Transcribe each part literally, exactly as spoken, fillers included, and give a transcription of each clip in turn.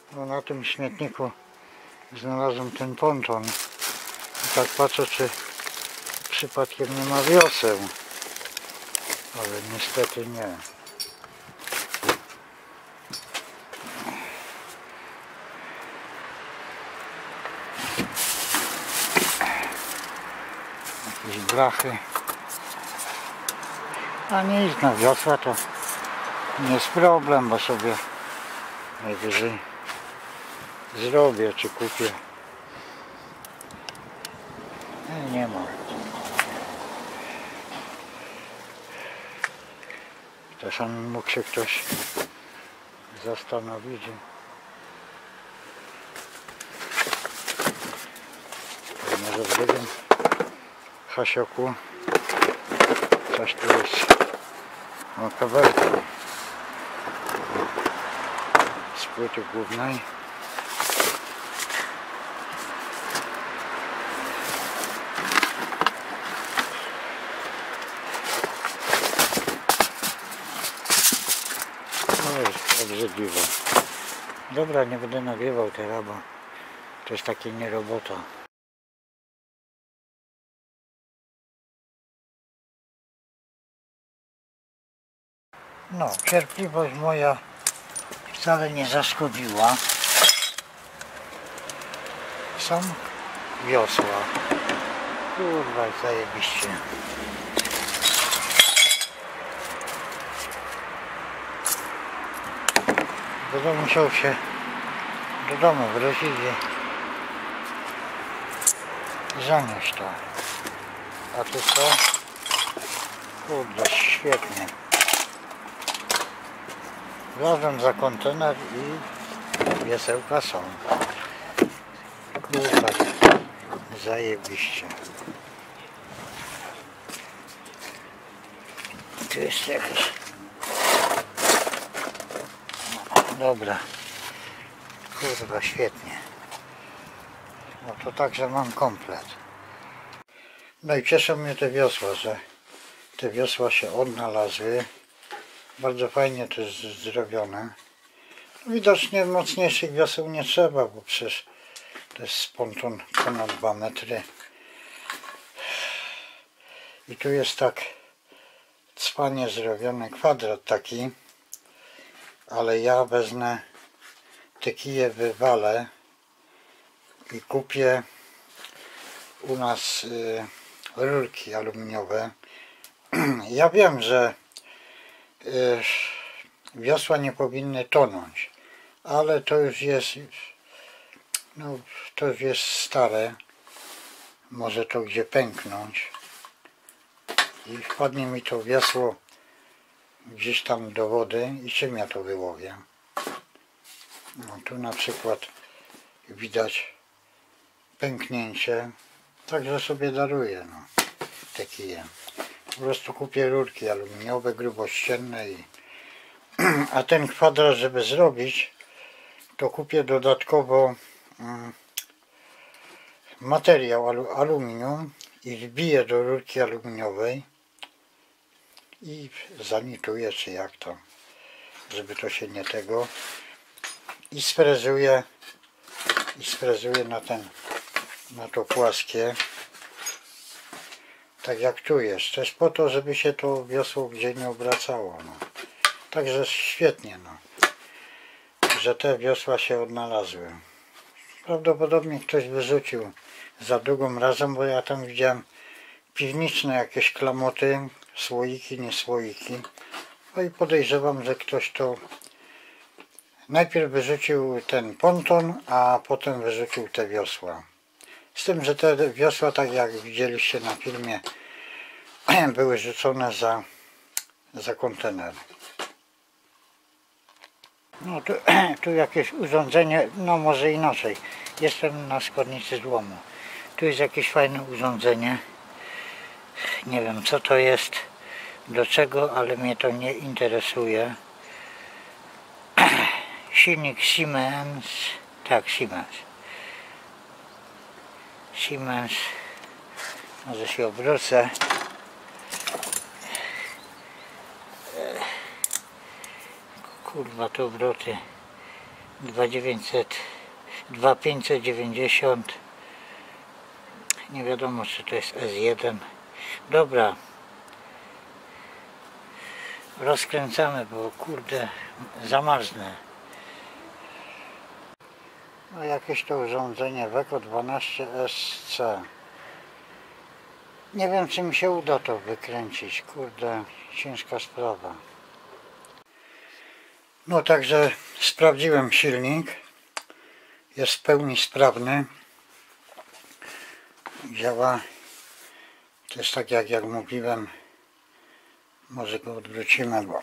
No, na tym śmietniku znalazłem ten ponton i tak patrzę, czy przypadkiem nie ma wioseł, ale niestety nie. Jakieś blachy, a nie iść na wiosła, to nie jest problem, bo sobie najwyżej zrobię czy kupię. Nie, nie ma. Czasami mógł się ktoś zastanowić. Może w drugim hasioku coś tu jest. O, kabelki z płyty głównej. No jest obrzydliwe. Dobra, nie będę nagrywał teraz, bo to jest takie nie robota. No, cierpliwość moja wcale nie zaszkodziła. Są wiosła. Kurwa, zajebiście. Będę musiał się do domu wrócić i zanieść to. A tu co? Kurde, świetnie. Wlazłem za kontener i wiesełka są. Kurwa, zajebiście. Tu jest jakieś... Dobra. Kurwa, świetnie. No to także mam komplet. No i cieszą mnie te wiosła, że te wiosła się odnalazły. Bardzo fajnie to jest zrobione. Widocznie mocniejszych wioseł nie trzeba, bo przecież to jest ponton ponad dwa metry. I tu jest tak cwanie zrobiony kwadrat taki, ale ja wezmę te kije, wywalę i kupię u nas y, rurki aluminiowe. Ja wiem, że y, wiosła nie powinny tonąć, ale to już jest no, to już jest stare, może to gdzie pęknąć i wpadnie mi to wiosło gdzieś tam do wody i czym ja to wyłowię. No, tu na przykład widać pęknięcie, także sobie daruję no, te kije. Po prostu kupię rurki aluminiowe, grubościenne i a ten kwadrat, żeby zrobić, to kupię dodatkowo mm, materiał alu, aluminium i wbiję do rurki aluminiowej i zanituję, czy jak to, żeby to się nie tego i sfrezuję i sfrezuję na ten, na to płaskie, tak jak tu jest. To jest po to, żeby się to wiosło gdzie nie obracało. No. Także świetnie, no, że te wiosła się odnalazły. Prawdopodobnie ktoś wyrzucił za drugim razem, bo ja tam widziałem piwniczne jakieś klamoty, słoiki, nie słoiki. No i podejrzewam, że ktoś to najpierw wyrzucił ten ponton, a potem wyrzucił te wiosła. Z tym, że te wiosła, tak jak widzieliście na filmie, były rzucone za, za kontener. No tu, tu jakieś urządzenie, no może inaczej. Jestem na składnicy złomu. Tu jest jakieś fajne urządzenie. Nie wiem co to jest, do czego, ale mnie to nie interesuje. Silnik Siemens, tak Siemens. Siemens, może się obrócę. Kurwa, te obroty dwa dziewięćset, dwa pięćset dziewięćdziesiąt. Nie wiadomo, czy to jest S jeden. Dobra. Rozkręcamy, bo kurde zamarznę. No jakieś to urządzenie Weco dwanaście S C. Nie wiem, czy mi się uda to wykręcić. Kurde, ciężka sprawa. No także sprawdziłem silnik. Jest w pełni sprawny. Działa. To jest tak jak, jak mówiłem. Może go odwrócimy, bo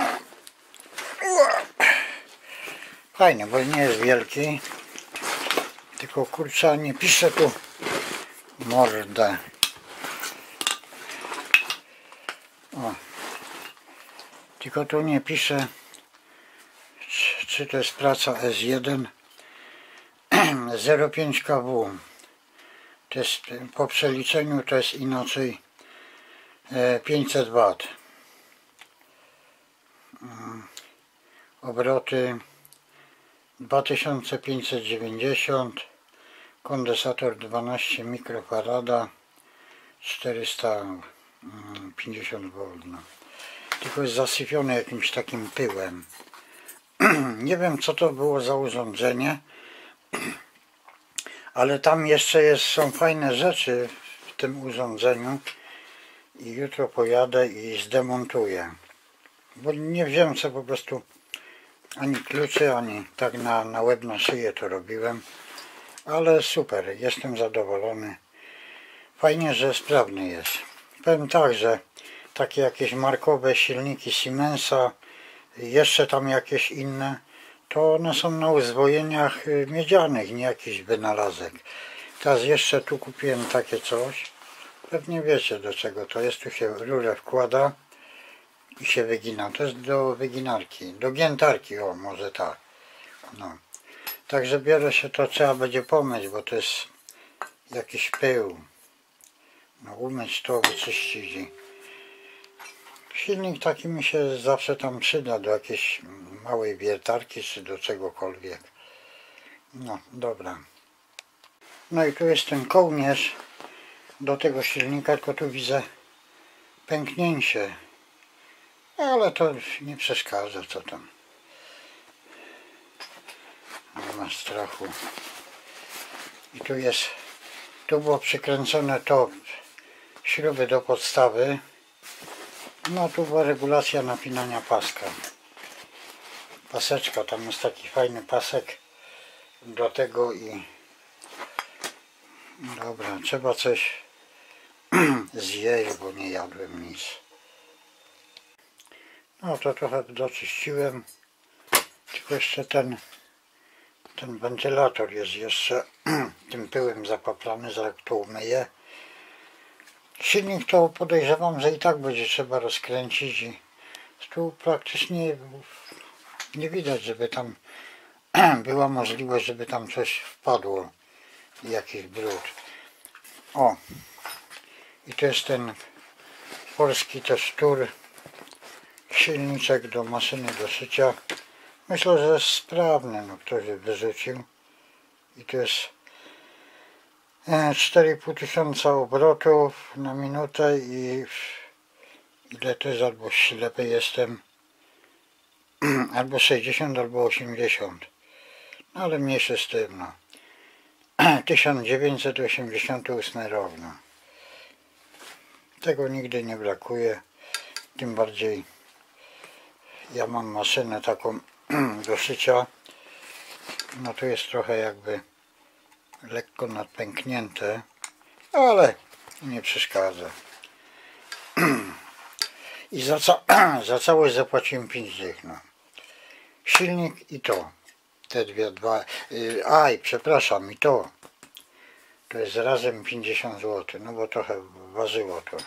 fajnie, bo nie jest wielki. Tylko kurczę, nie pisze tu mordę. O. Tylko tu nie pisze, czy, czy to jest praca S jeden zero przecinek pięć K W. To jest, po przeliczeniu to jest inaczej pięćset watów. Obroty dwa tysiące pięćset dziewięćdziesiąt, kondensator dwanaście mikrofarada, czterysta pięćdziesiąt wolt. No. Tylko jest zasypiony jakimś takim pyłem. Nie wiem, co to było za urządzenie, ale tam jeszcze jest, są fajne rzeczy w tym urządzeniu i jutro pojadę i zdemontuję. Bo nie wziąłem sobie po prostu ani kluczy, ani tak na, na łeb, na szyję to robiłem. Ale super, jestem zadowolony. Fajnie, że sprawny jest. Powiem tak, że takie jakieś markowe silniki Siemensa, jeszcze tam jakieś inne, to one są na uzwojeniach miedzianych, nie jakiś wynalazek. Teraz jeszcze tu kupiłem takie coś. Pewnie wiecie, do czego to jest. Tu się rurę wkłada i się wygina. To jest do wyginarki, do giętarki, o może tak. No. Także biorę się, to trzeba będzie pomyć, bo to jest jakiś pył. No umyć to, wyczyścić. I silnik taki mi się zawsze tam przyda do jakiejś małej wiertarki czy do czegokolwiek. No dobra. No i tu jest ten kołnierz do tego silnika, tylko tu widzę pęknięcie. Ale to nie przeszkadza, co tam. Nie ma strachu. I tu jest, tu było przykręcone to śruby do podstawy. No tu była regulacja napinania paska. Paseczka, tam jest taki fajny pasek do tego i dobra, trzeba coś zjeść, bo nie jadłem nic. No to trochę doczyściłem, tylko jeszcze ten ten wentylator jest jeszcze tym pyłem zapaplany, zaraz to umyję. Silnik to podejrzewam, że i tak będzie trzeba rozkręcić i tu praktycznie nie widać, żeby tam była możliwość, żeby tam coś wpadło, jakiś brud. O, i to jest ten polski też tur, silniczek do maszyny do szycia. Myślę, że jest sprawny, no ktoś wyrzucił. I to jest cztery i pół tysiąca obrotów na minutę i ile to jest, albo ślepy jestem, albo sześćdziesiąt, albo osiemdziesiąt. No ale mniejsze z tym, no. tysiąc dziewięćset osiemdziesiąty ósmy rok, no. Tego nigdy nie brakuje, tym bardziej ja mam maszynę taką do szycia. No tu jest trochę jakby lekko nadpęknięte, ale nie przeszkadza. I za, ca za całość zapłaciłem pięć dych, no. Silnik i to. Te dwie, dwa... Yy, aj, przepraszam, i to. To jest razem pięćdziesiąt złotych, no bo trochę ważyło to.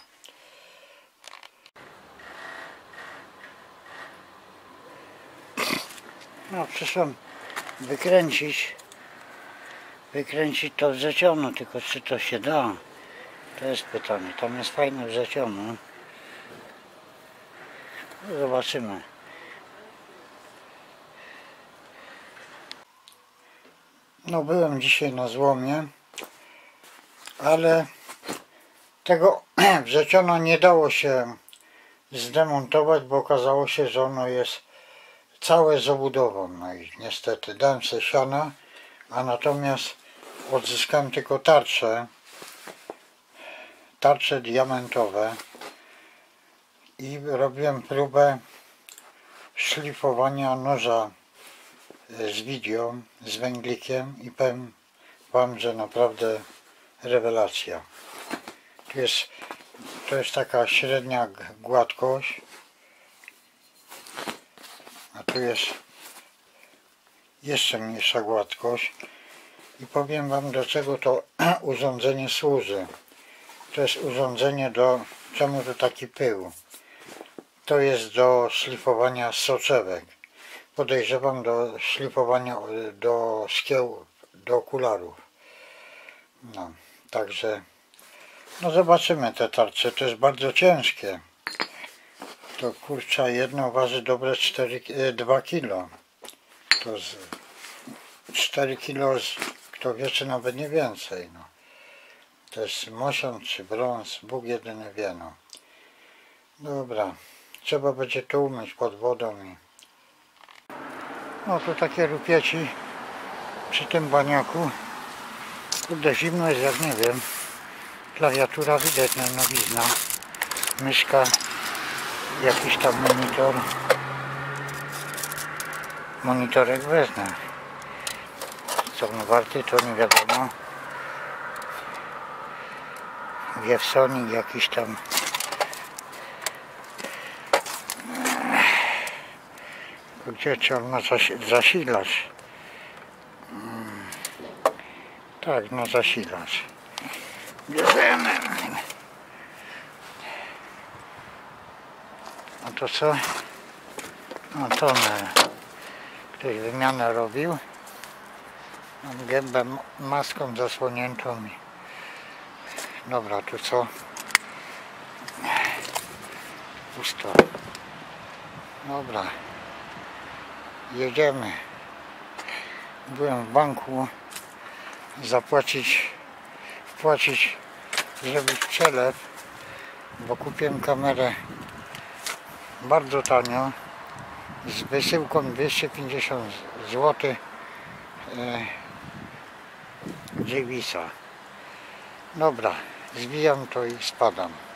No, przyszłam wykręcić. Wykręcić to wrzeciono, tylko czy to się da? To jest pytanie. Tam jest fajne wrzeciono. Zobaczymy. No byłem dzisiaj na złomie, ale tego wrzeciona nie dało się zdemontować, bo okazało się, że ono jest całe z obudową. No i niestety dałem se siana, a natomiast odzyskałem tylko tarcze, tarcze diamentowe i robiłem próbę szlifowania noża z wideo, z węglikiem i powiem wam, że naprawdę rewelacja. Tu jest, to jest taka średnia gładkość, a tu jest jeszcze mniejsza gładkość i powiem wam, do czego to urządzenie służy. To jest urządzenie do, czemu to taki pył? To jest do szlifowania soczewek. Podejrzewam do szlifowania do szkieł, do okularów. No, także no zobaczymy te tarcze. To jest bardzo ciężkie. To kurcza jedno waży dobre cztery, dwa kilo. To z cztery kilo, kto wie, czy nawet nie więcej. No. To jest mosiąc czy brąz, Bóg jedyny wie. No. Dobra, trzeba będzie to umyć pod wodą. I... No tu takie rupieci przy tym baniaku. Kurde, zimno jest jak nie wiem. Klawiatura widać na nowizna. Myszka, jakiś tam monitor. Monitorek wezmę. Co on warty, to nie wiadomo. Wiewsonik jakiś tam. Gdzie czy on ma zasilacz? Hmm. Tak, na zasilacz. Bierzemy. A to co? No to my. Ktoś wymianę robił. Mam gębę maską zasłoniętą. Dobra, tu co? Pusto. Dobra. Jedziemy. Byłem w banku zapłacić, wpłacić, zrobić przelew, bo kupiłem kamerę bardzo tanio z wysyłką dwieście pięćdziesiąt złotych e, Davisa. Dobra, zwijam to i spadam.